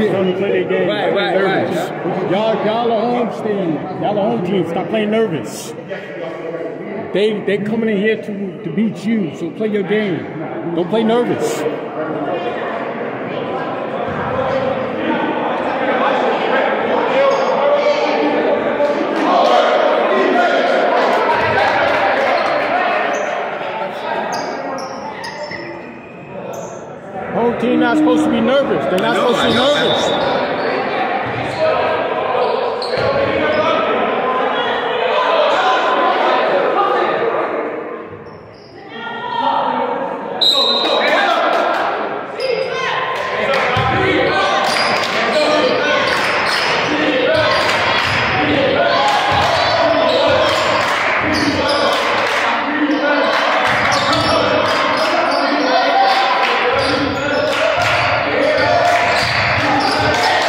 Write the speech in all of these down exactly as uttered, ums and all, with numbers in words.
just trying to play their game. Right, right, nervous. right. Y'all, y'all are home team. Y'all are home team. Stop playing nervous. They they coming in here to, to beat you, so play your game. Don't play nervous. Home team not supposed to be nervous. They're not supposed to be nervous. Yeah.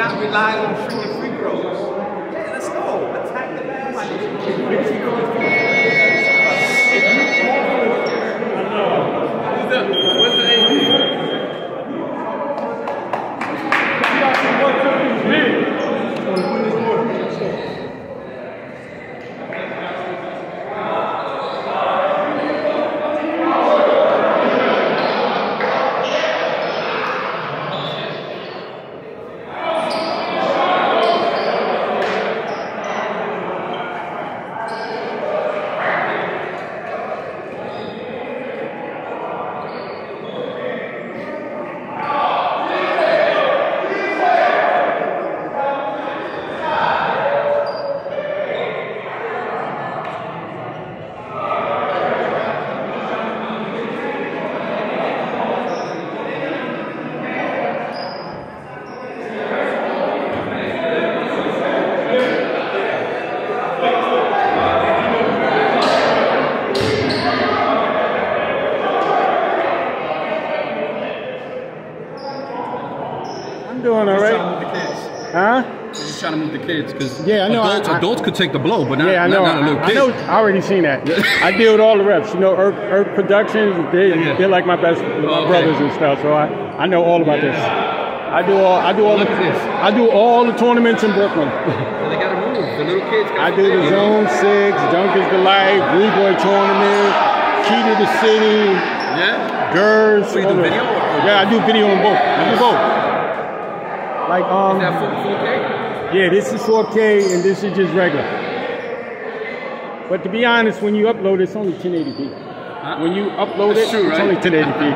cannot rely on shooting free throws. Yeah, let's go. Attack the basket. Who's the, what's the A P? Doing all right. Huh? Just trying to move the kids, because yeah, I know. Adults, I, I, adults could take the blow, but not, yeah, I know. not, not a little I, kid. I know. I already seen that. I deal with all the reps. You know, Earth, Earth Productions. They yeah. they're like my best, my okay. brothers and stuff. So I, I know all about yeah. this. I do all. I do all. Look the, at this. I do all the tournaments in Brooklyn. Well, they gotta move. The little kids. I do the Zone Six, Dunk is the Life, Blue Boy Tournament, Key to the City. Yeah. Girls. So you do video? Or yeah, I do video on both. I do both. Like um. Is that four K? Yeah, this is four K and this is just regular. But to be honest, when you upload, it's only ten eighty p. Huh? When you upload That's it, true, it's right? only ten eighty p.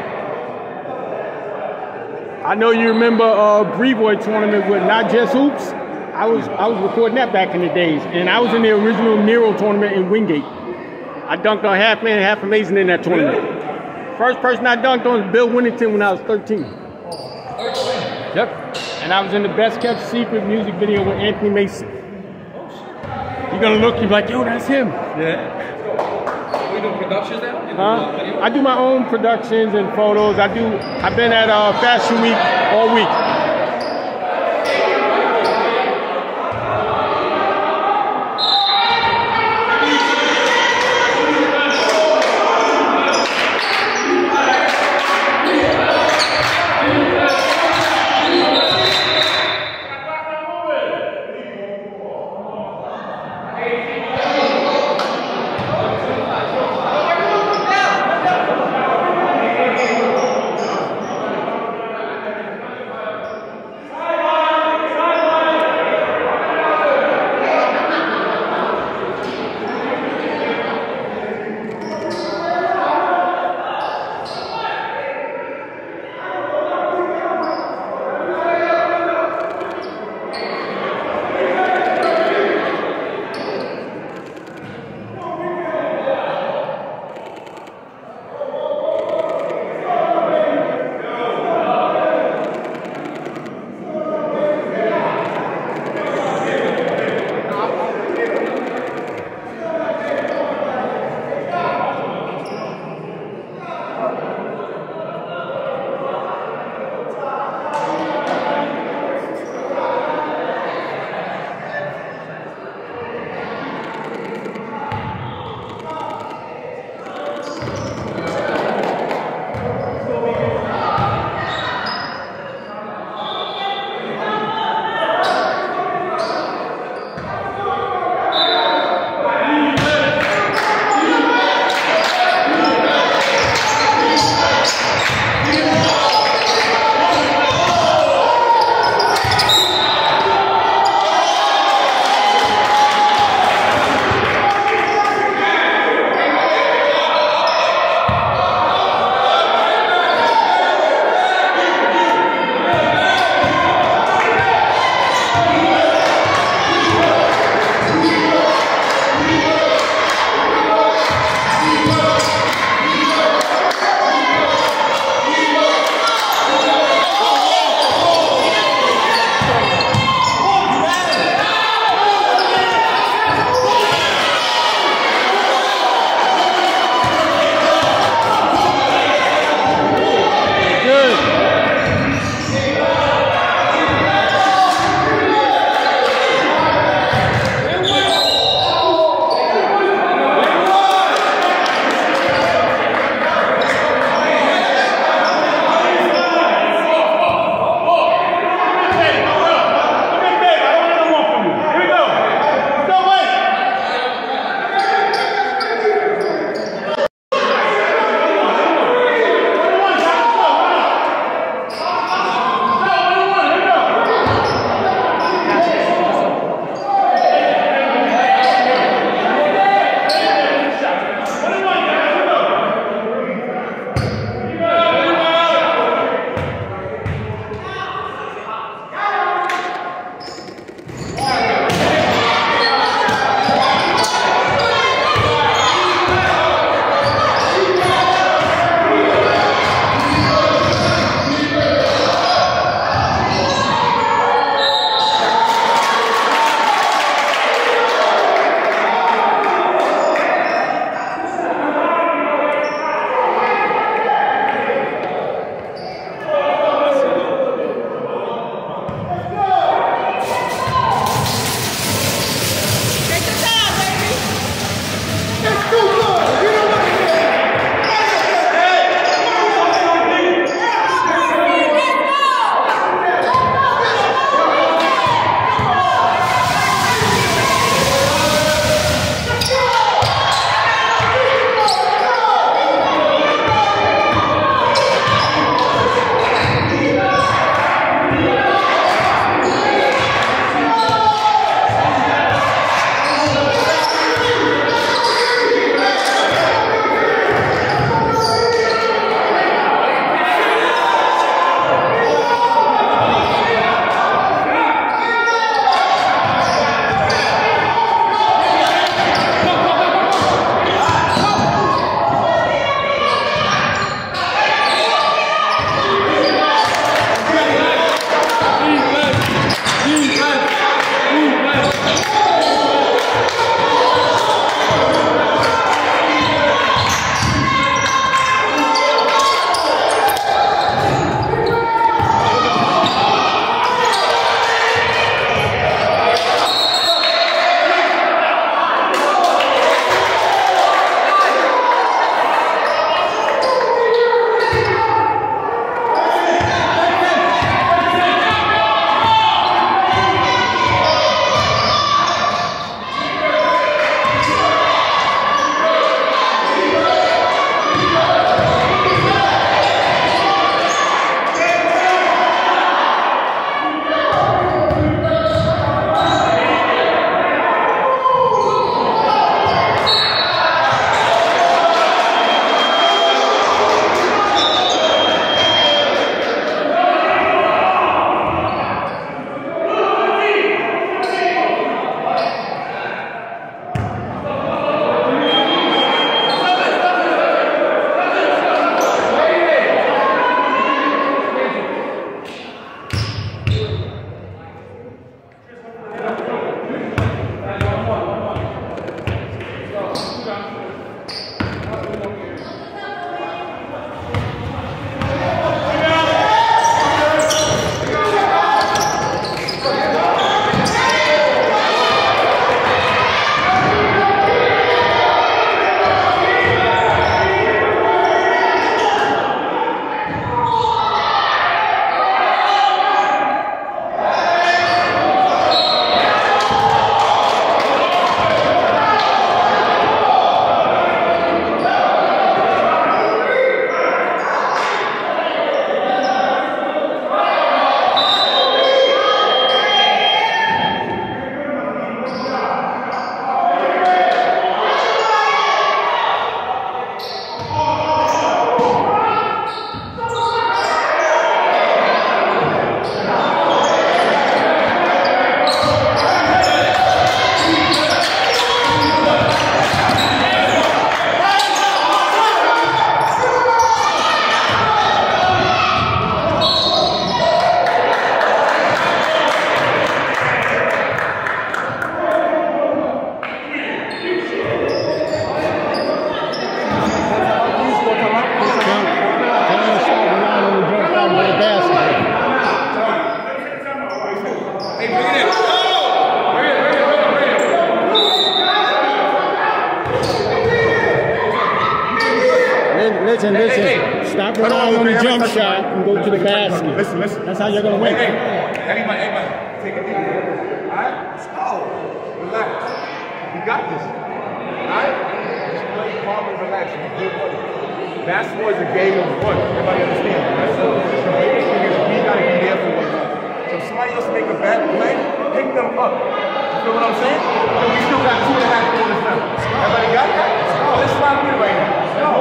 I know you remember uh Boy tournament with Not Just Hoops. I was I was recording that back in the days, and I was in the original Nero tournament in Wingate. I dunked on half man, half amazing in that tournament. First person I dunked on was Bill Winnington when I was thirteen. Yep. And I was in the Best Kept Secret music video with Anthony Mason. You're gonna look, you're like, yo, that's him. Yeah. You do productions now? Huh? I do my own productions and photos. I do. I've been at uh, Fashion Week all week. listen, hey, listen. Hey, hey. Stop Hold relying on on, the man. jump Touch the shot mic. and go to the basket. Listen, listen. That's how you're gonna win. Hey, hey, everybody, everybody, take a deep breath. All right, let's go. Relax. You got this. All right. Just play calm and relax. You good buddy. Basketball is a game of one. Everybody understand that? So the biggest thing is we gotta be there for one another. So if somebody else make a bad play, pick them up. You feel what I'm saying? And we still got two and a half quarters left. Everybody got that? Oh, let's rock with it right now. Let's go.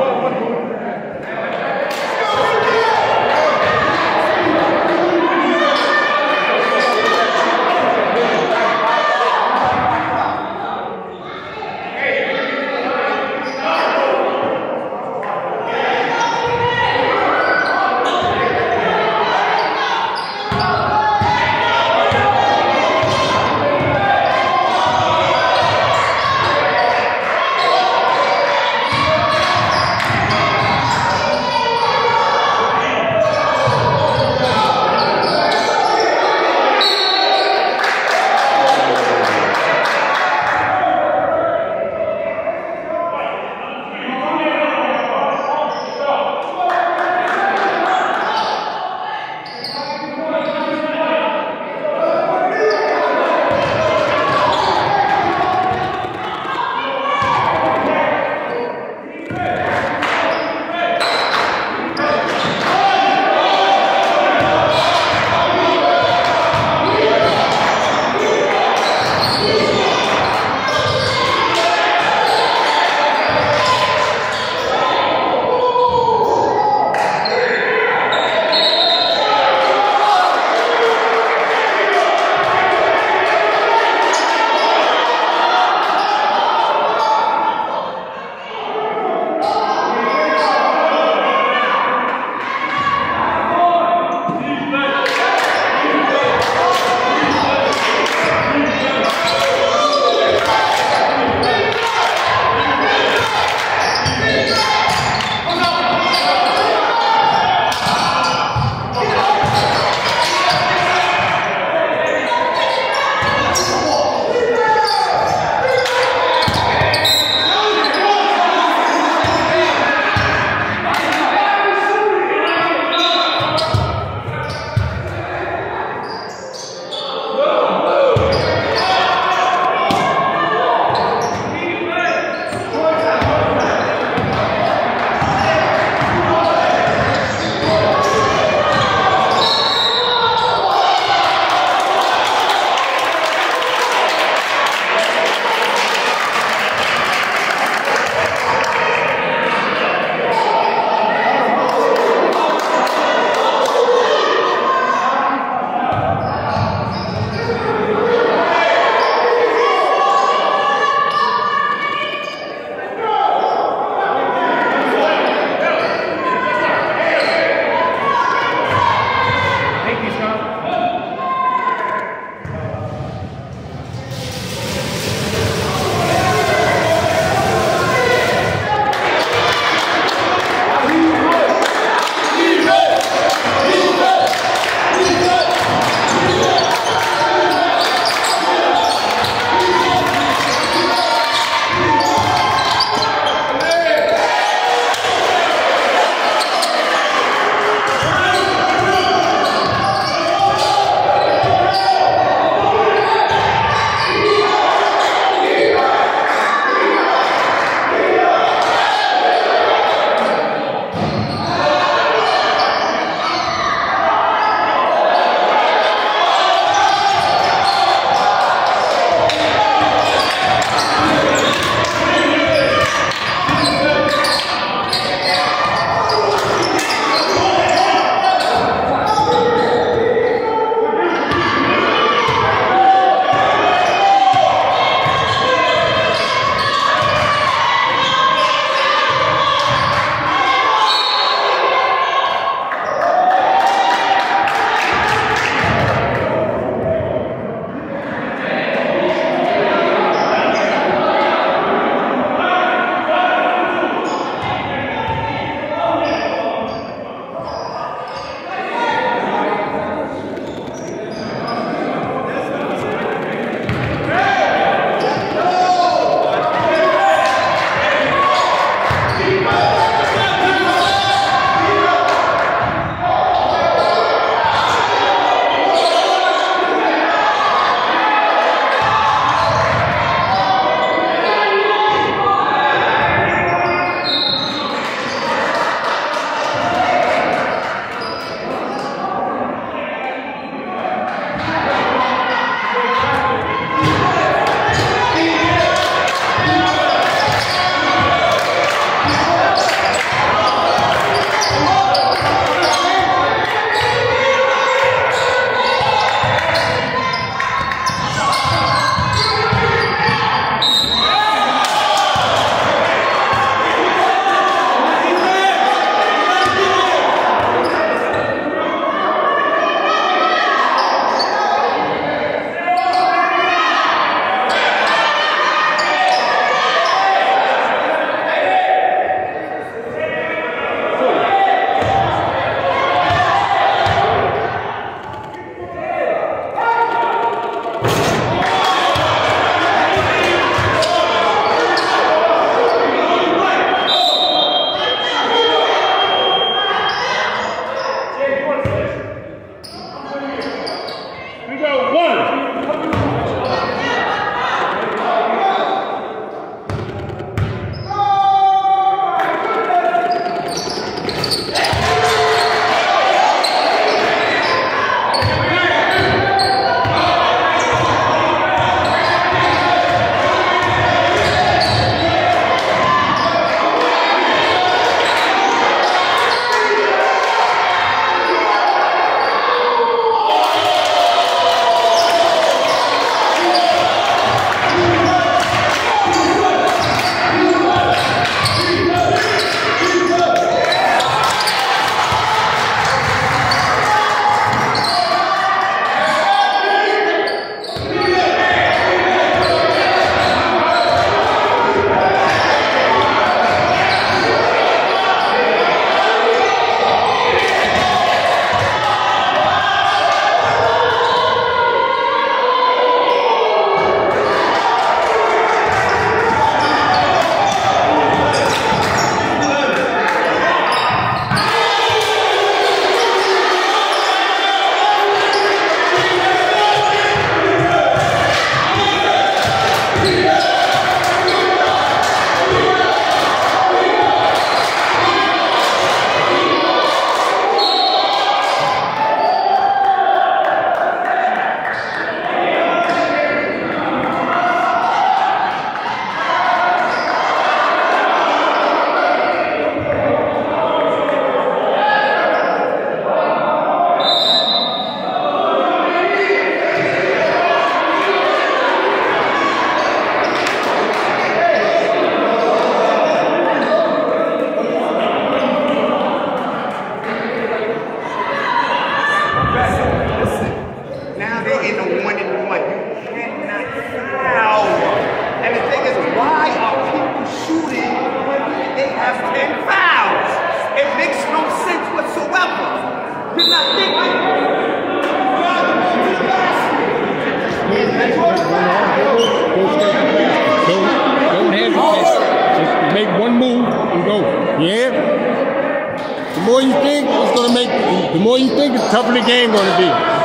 Don't hesitate. Just make one move and go. Yeah. The more you think, it's gonna make. The more you think, the tougher the game gonna be.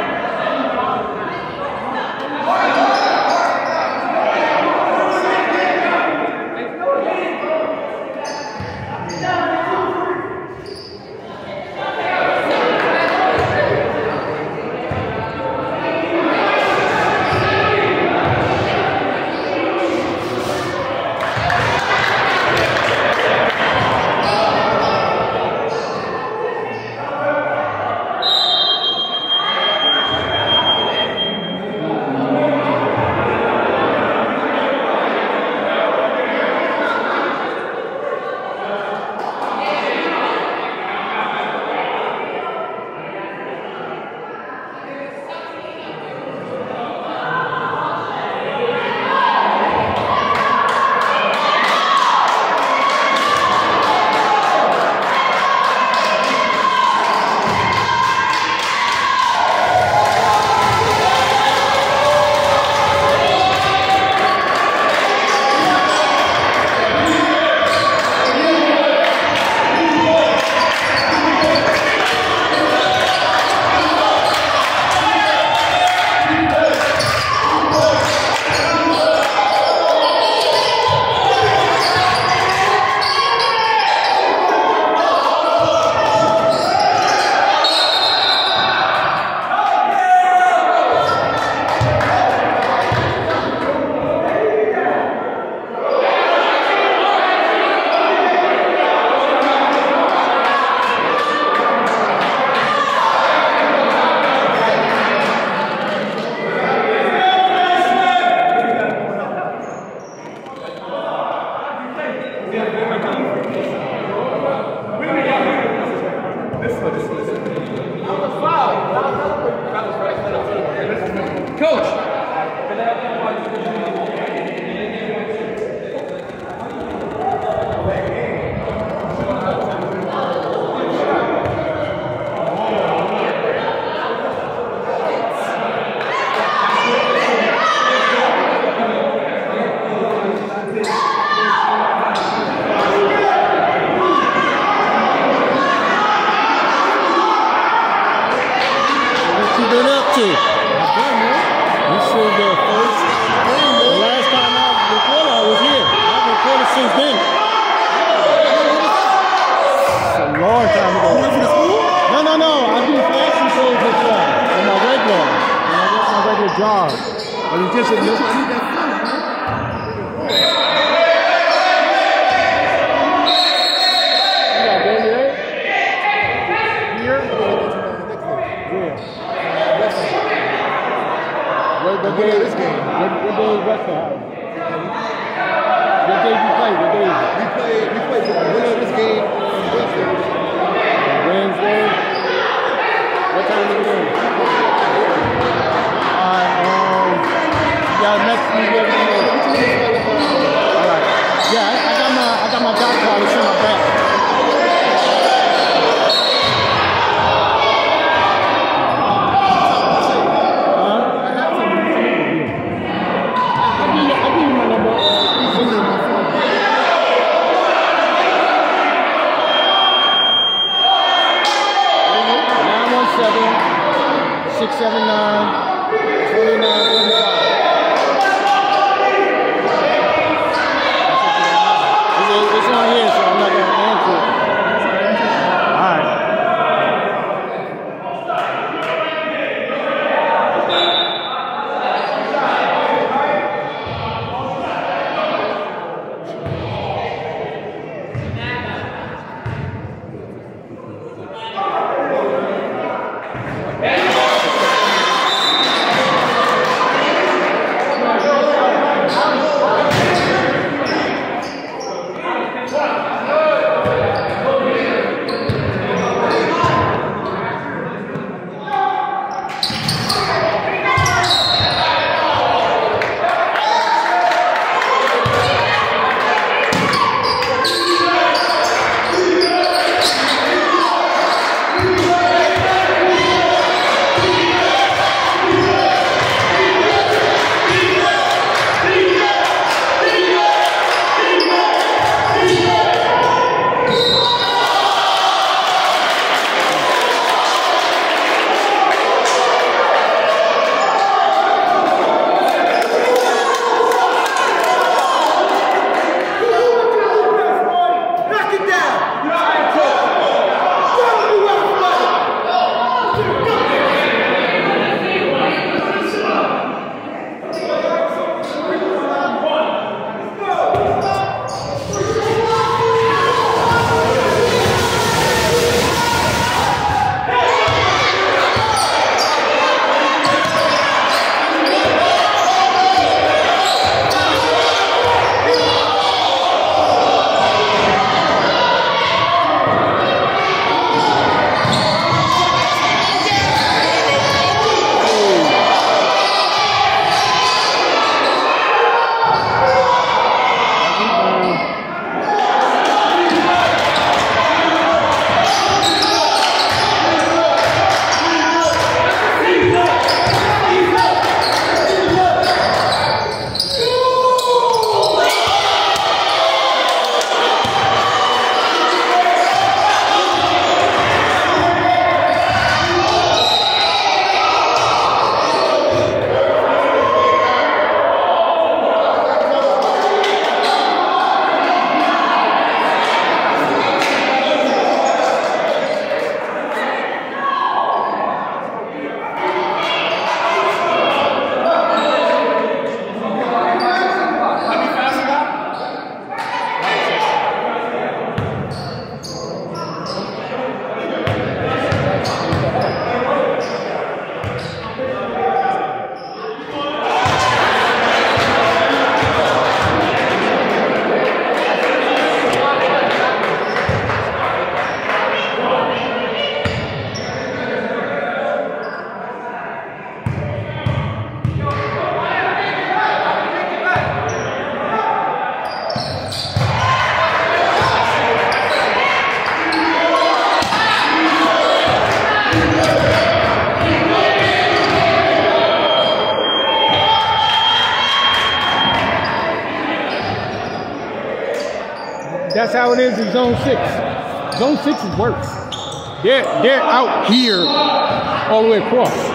job. But it's just a miss. I need that fun. Yeah, baby, right? Here? Yeah. What, what day is this game? What, what day is West Ham? What day you play? What day is it? We play, we play the winner of this game on Wednesday. Wednesday? What time is it going? Yeah, next week. All right. Yeah, I, I got my I got my doctor card. It's in my bag. Huh? I have to. I'll give you. I'll give you my number. It's in my phone. Nine one seven six seven nine twenty nine thirty five. That's how it is in zone six. Zone six is worse. They're, they're out here all the way across.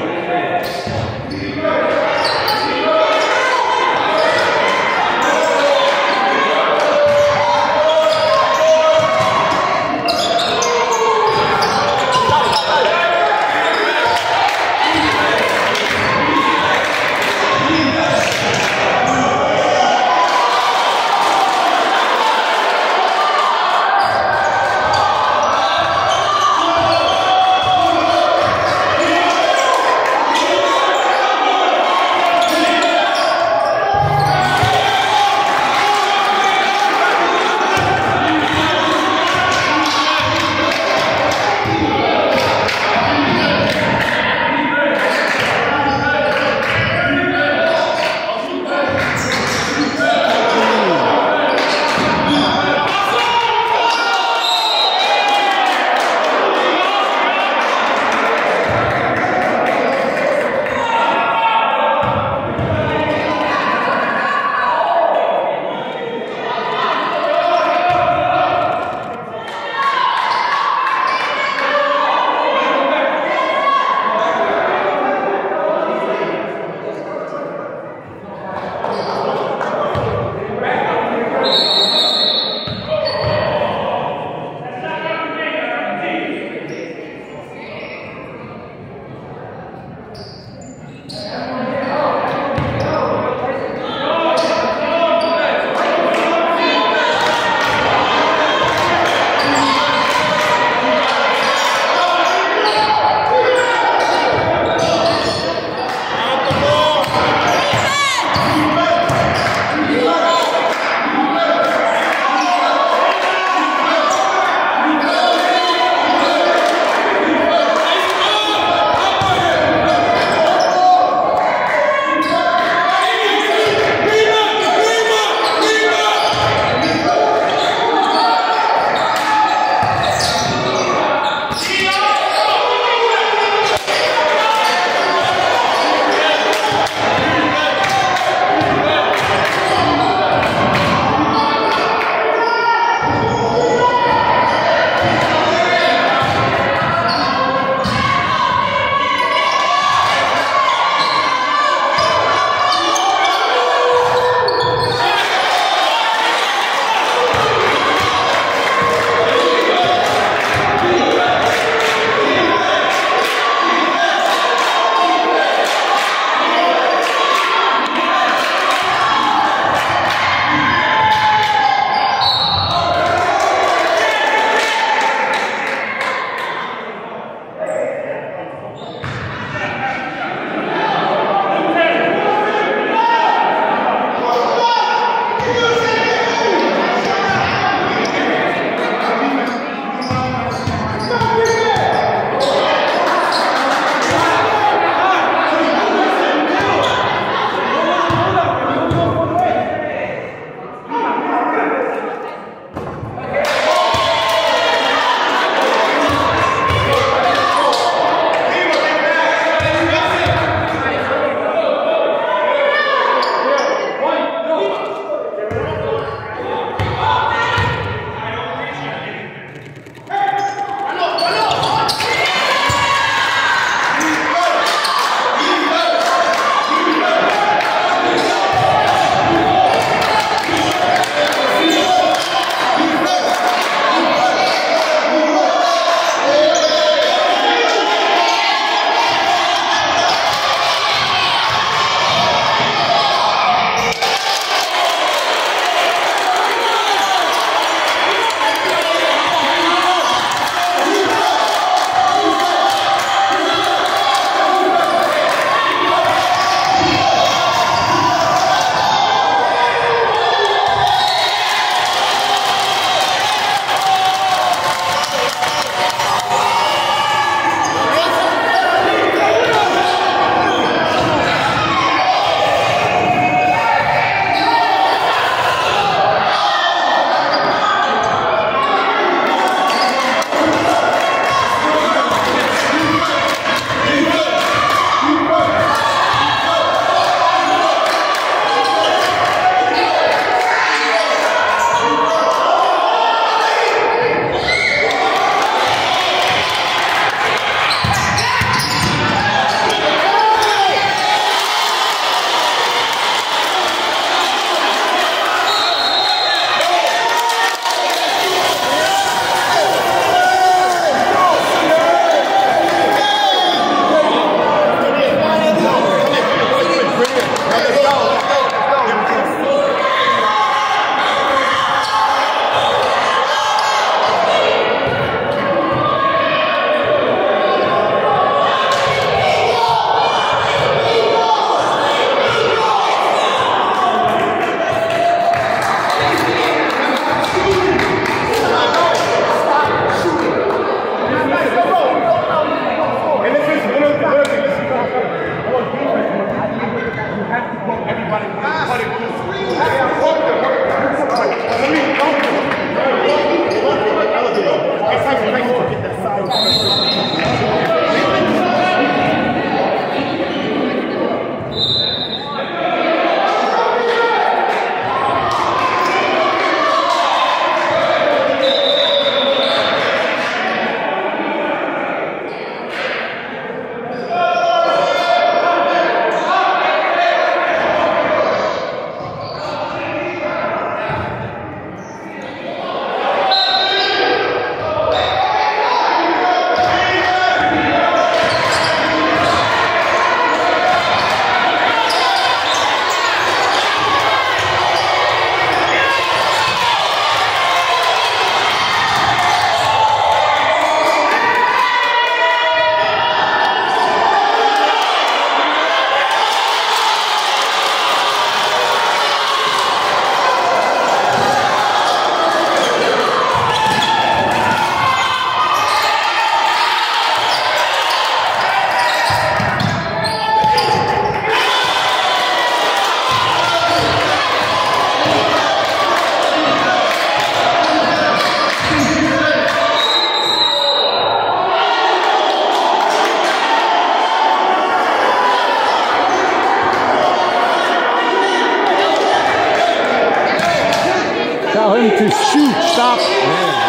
Tell him to shoot. Stop. Man.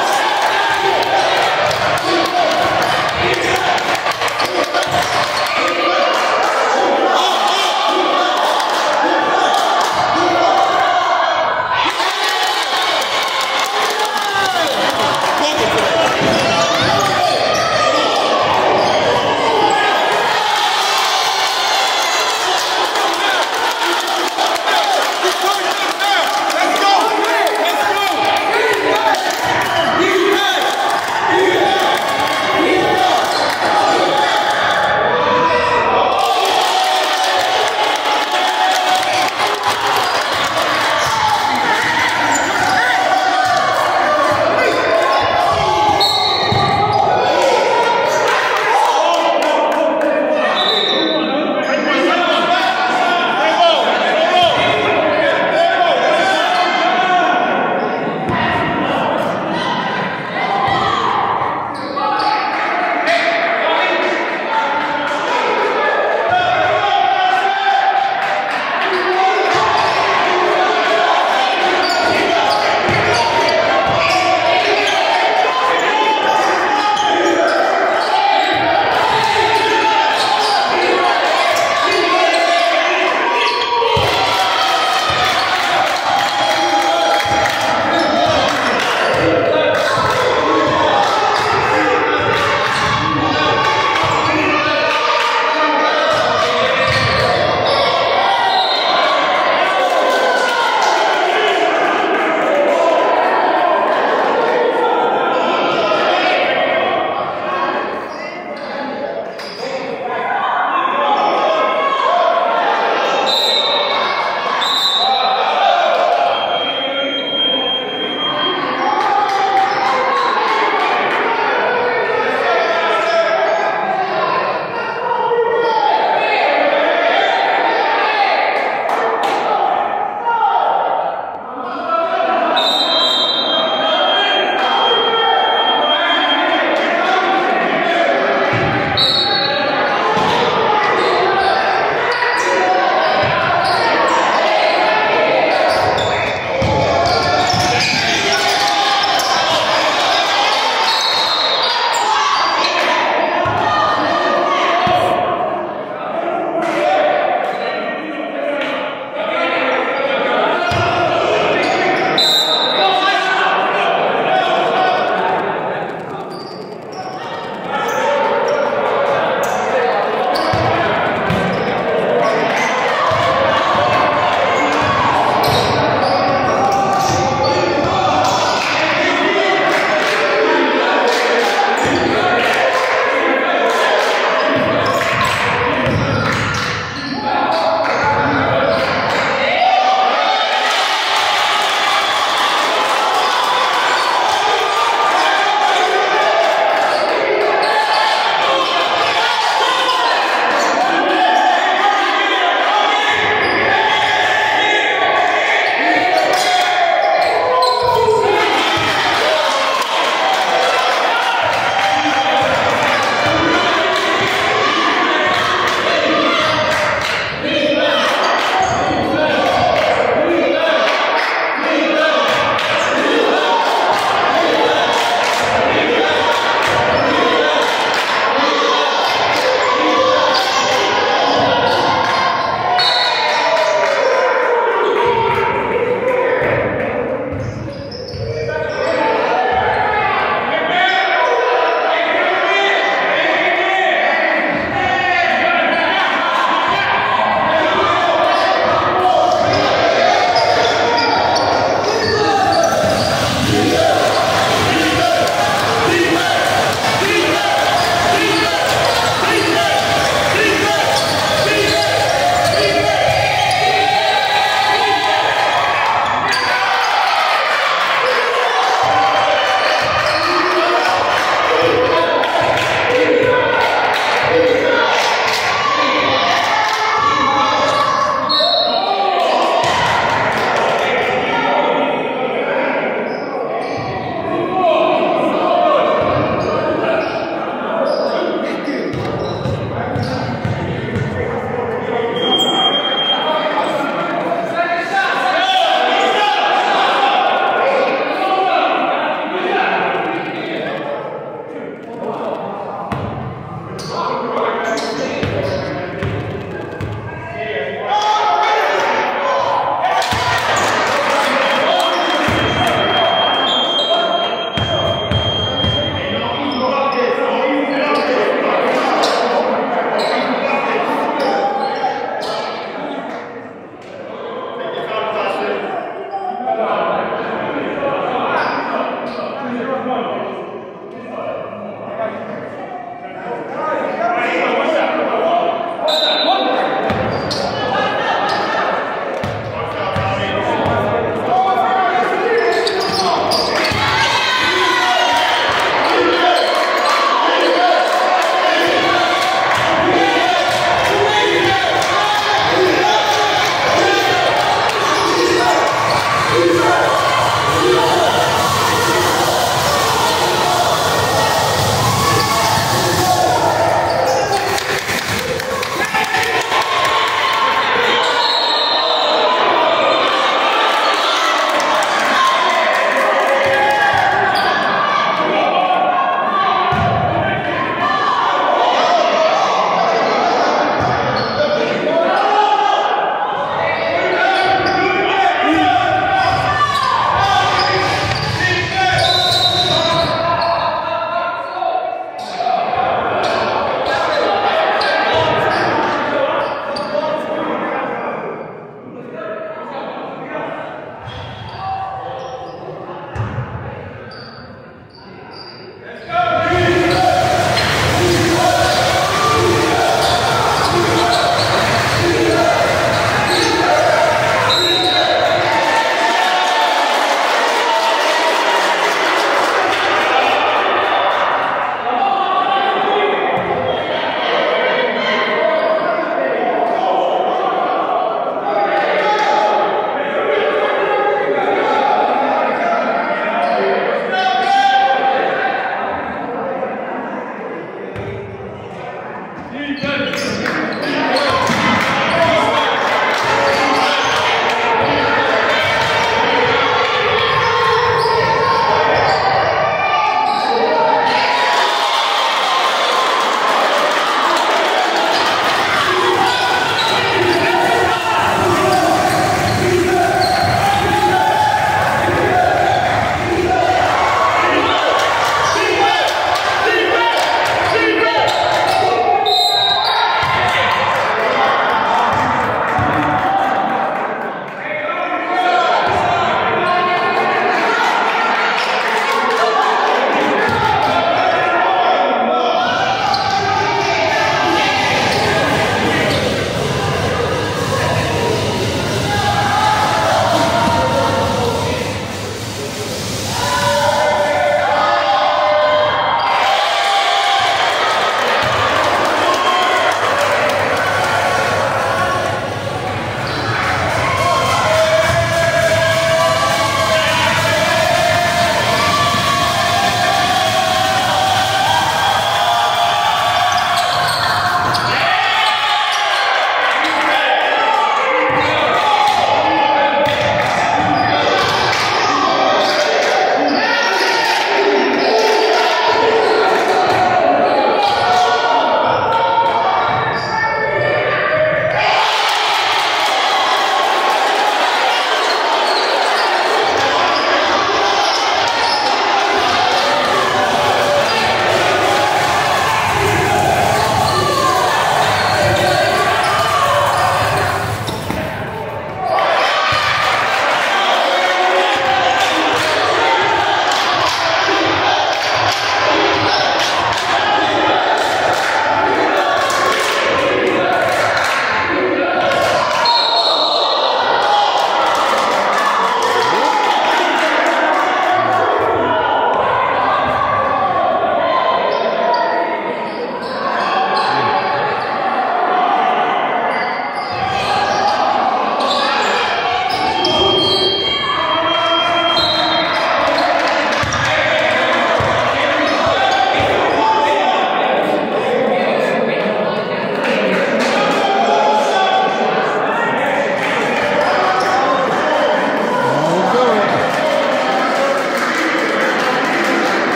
Let's go! Let's go!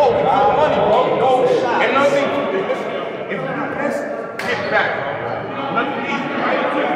goal. We put money, bro. No shot. And another thing too, listen, if you do this, get back, bro. Nothing easy, right?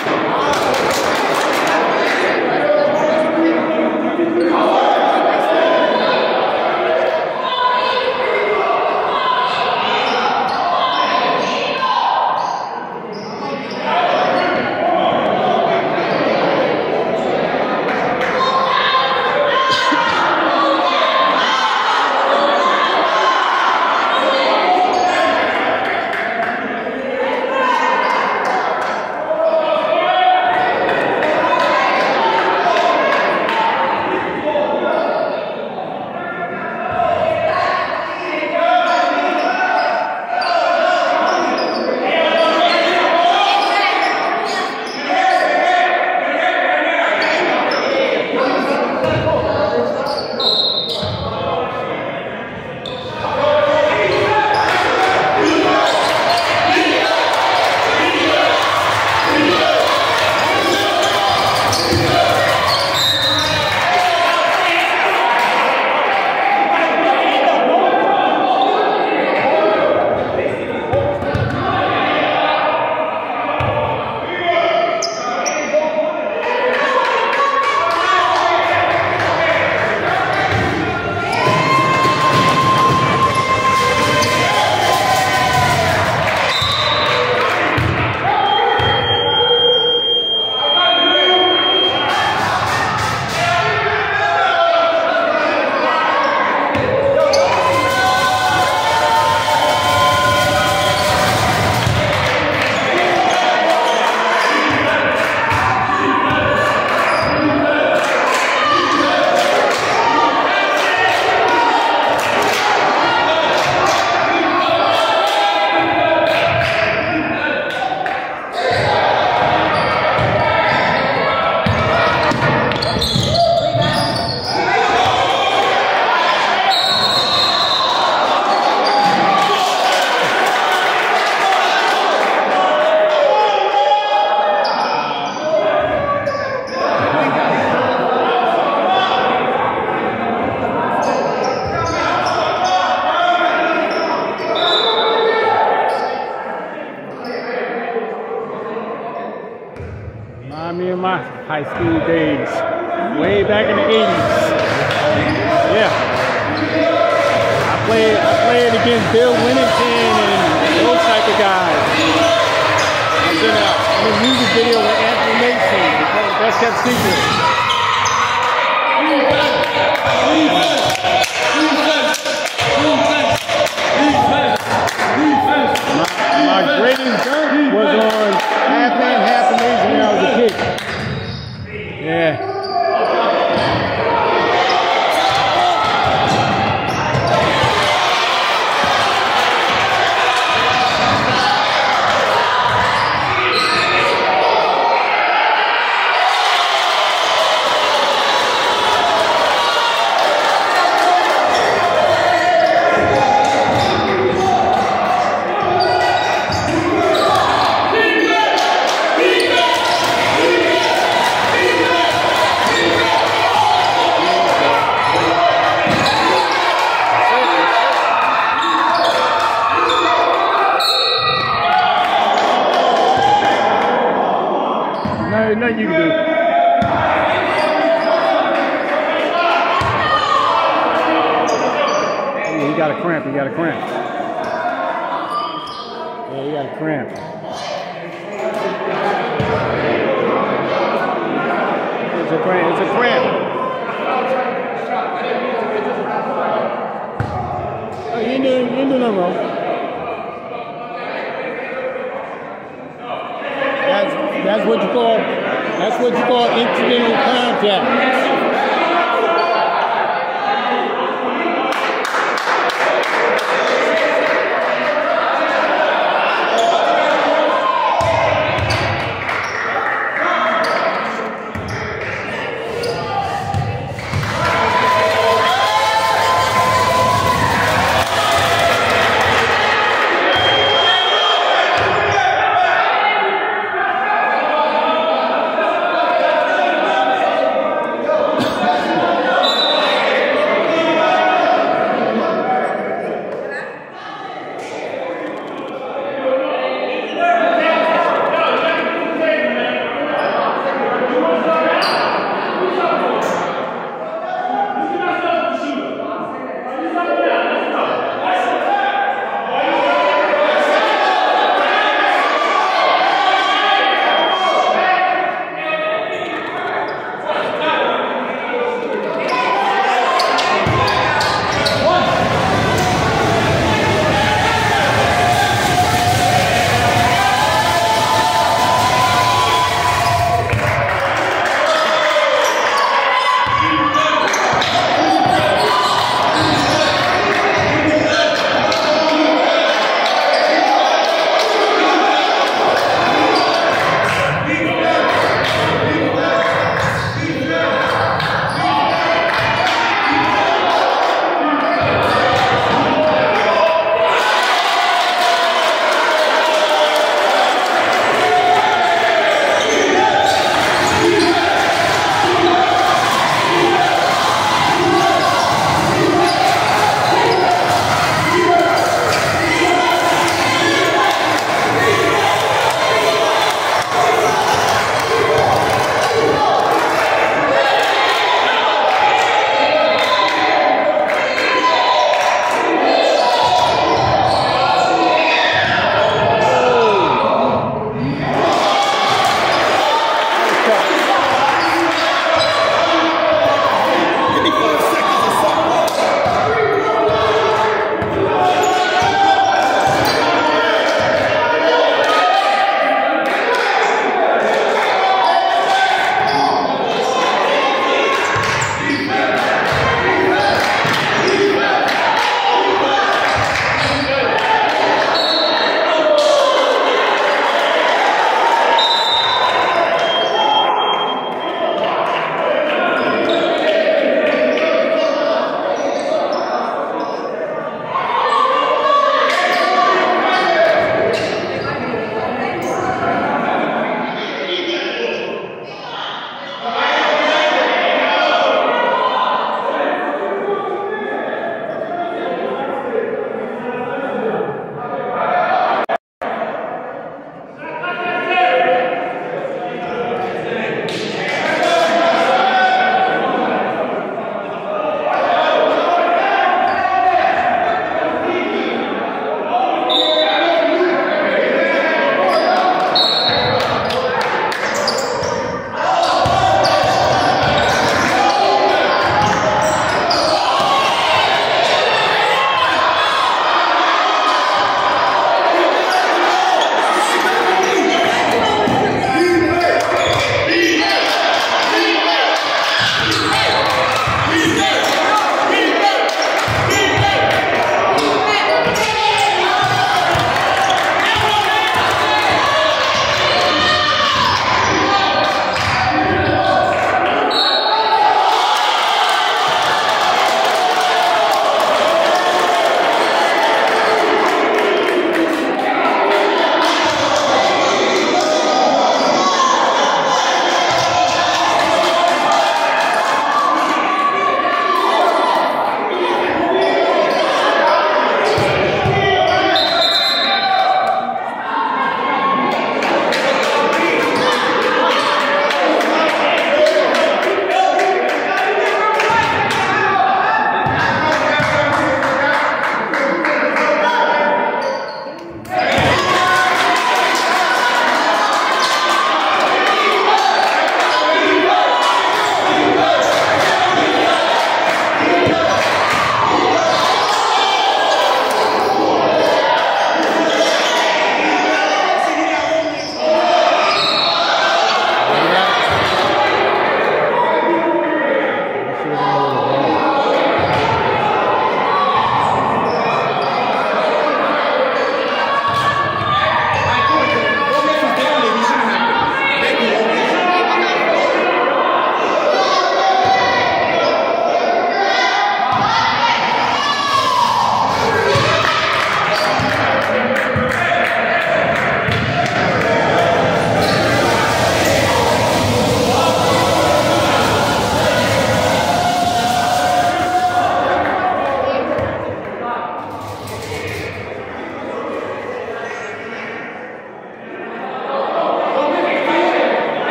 Me and my high school days, way back in the eighties. Yeah, I played. I played against Bill Winnington and those type of guys. I was in a, in a music video with Anthony Mason. Called Best Kept Secret. My, my greatest dunk was on Half Man, Half Amazing when I was a kid. Yeah. There's nothing you can do. Ooh, he got a cramp, he got a cramp. Yeah, he got a cramp. It's a cramp, it's a cramp. Oh, you ain't doing, you ain't doing nothing wrong. That's, that's what you call, that's what you call incidental contact.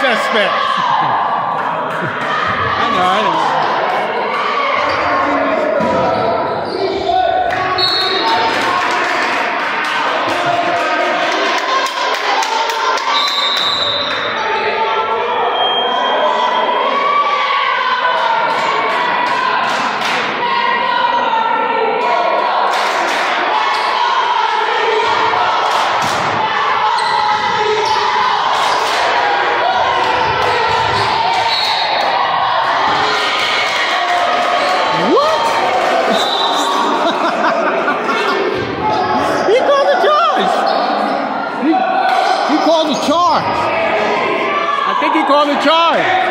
suspect. I know, I know. I think he called a charge.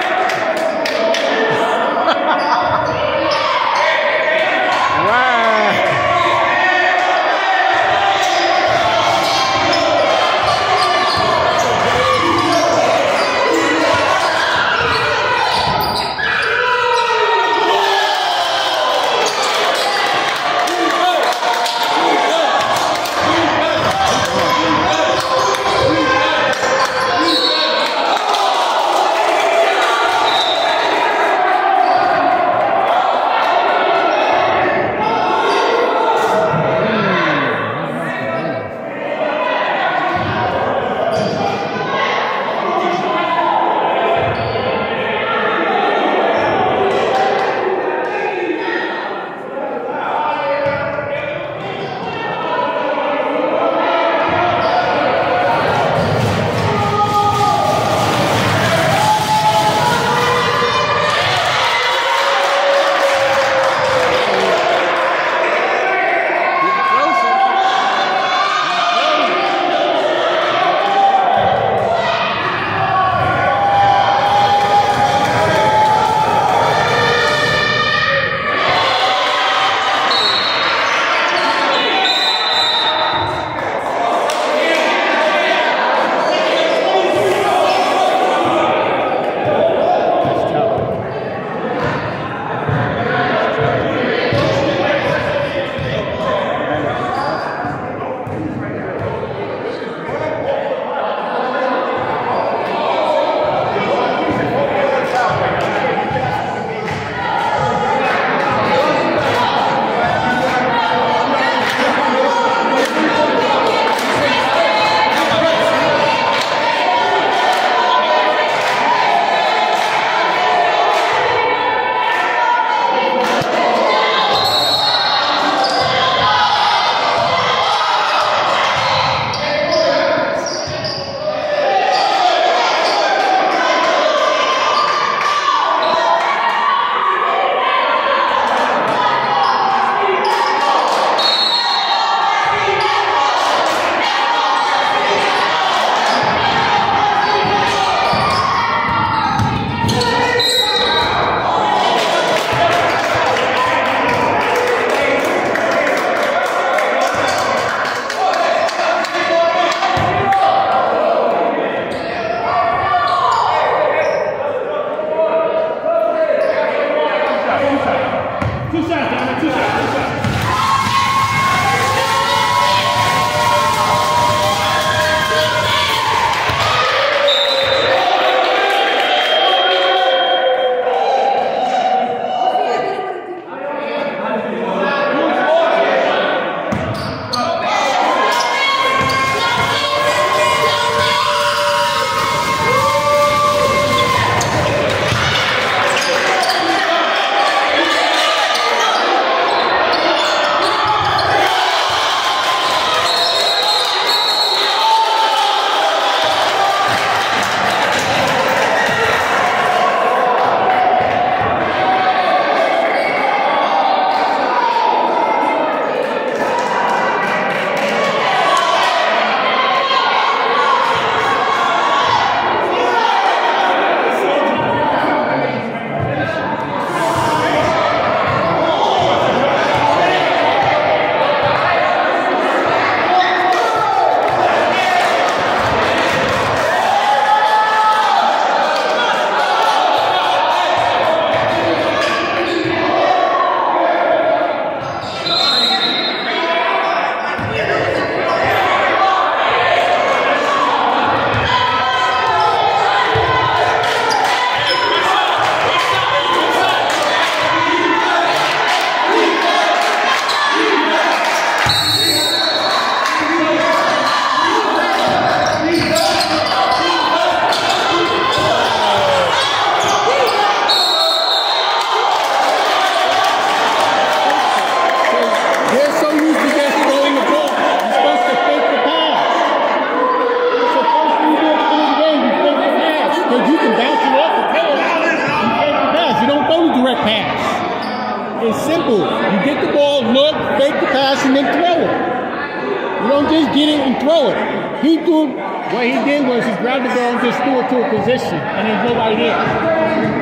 because you can bounce it off the tail and fake the pass. You don't throw the direct pass. It's simple. You get the ball, look, fake the pass, and then throw it. You don't just get it and throw it. He threw, what he did was he grabbed the ball and just threw it to a position, and there's nobody there.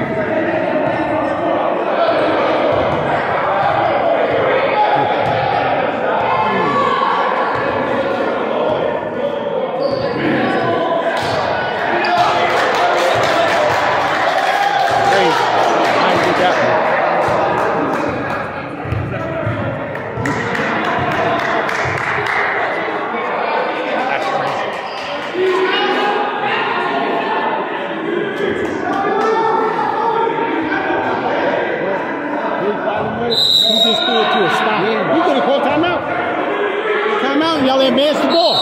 Y'all advance the ball.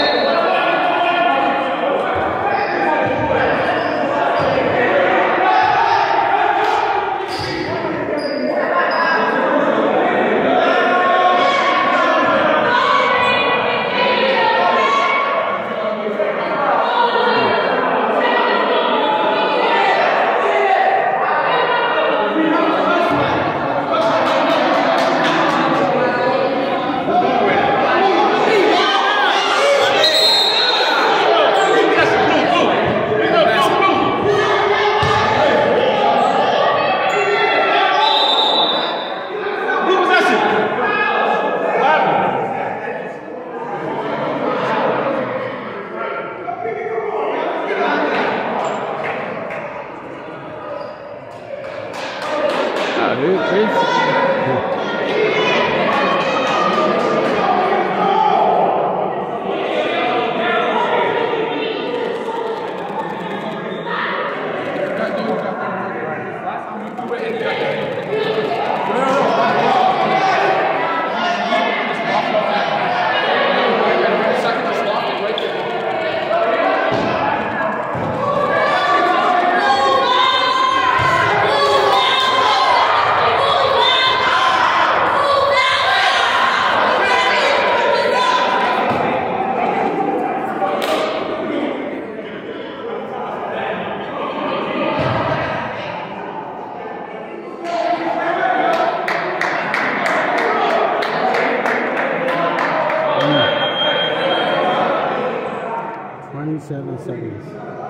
twenty-seven seconds.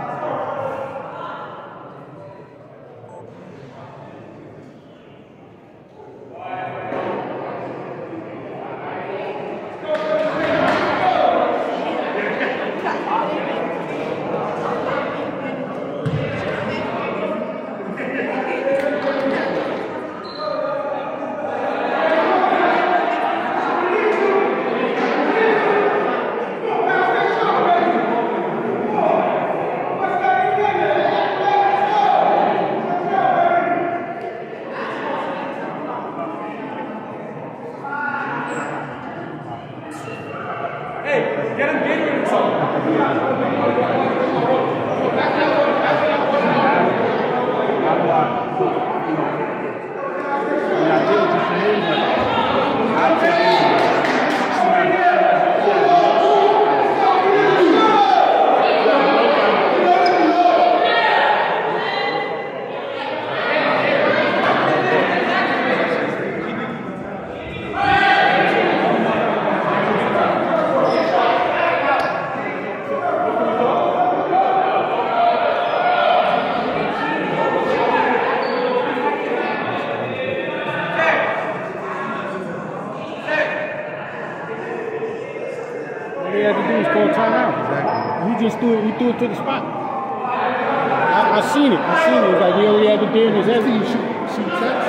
To the spot. I, I seen it. I seen it. It's like he only had the deer in his head. You shoot, shoot text.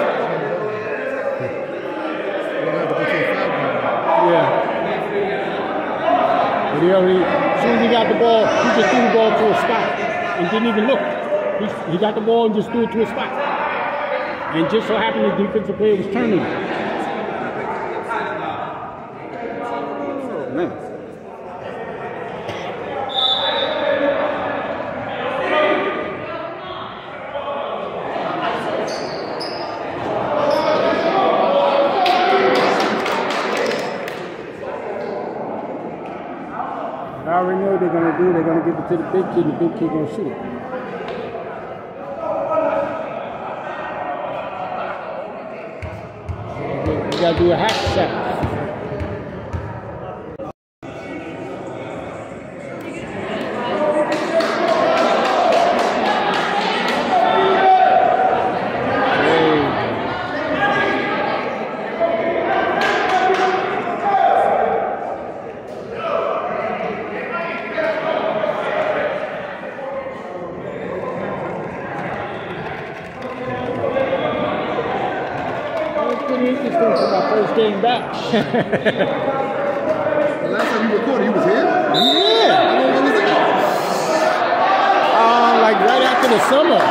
Yeah. But he already, as soon as he got the ball, he just threw the ball to a spot and didn't even look. He, he got the ball and just threw it to a spot. And just so happened the defensive player was turning. Oh, man. I already know what they're going to do. They're going to give it to the big kid, and the big kid going to shoot it. You gotta do a half set. Interesting for my first game back. The last time you recorded, he was here? Yeah. How long was it? Uh, like right after the summer.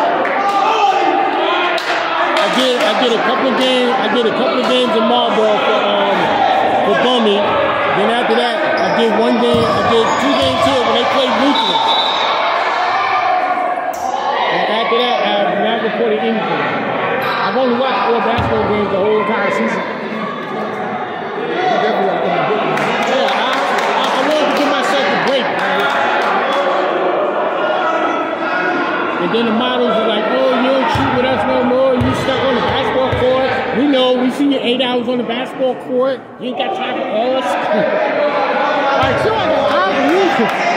I did I did a couple of games I did a couple of games in Marlboro for um for Bummy. Then after that I did one game I did two games here when they played Lutheran. And after that I have not recorded anything. I've only watched four basketball games the whole entire season. Yeah, I, I, I wanted to give myself a break. And then the models are like, oh, you don't shoot with us no more. You stuck on the basketball court. We know, we see you eight hours on the basketball court. You ain't got time for us. Like, so I got time for you.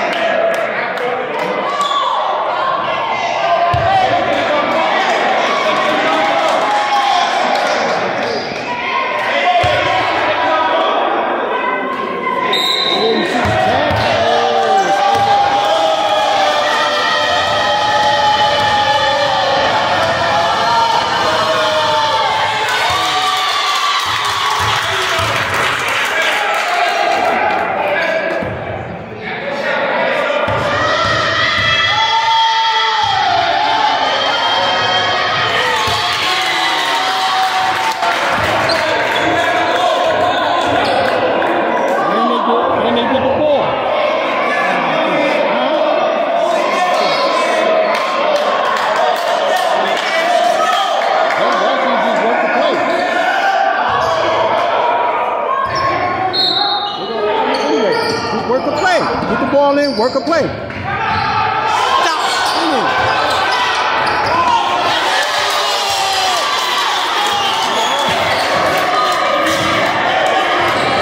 Work a play. Get the ball in, work a play. Stop.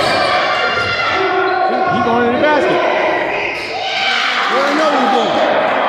He's going in the basket. You already know what he's doing.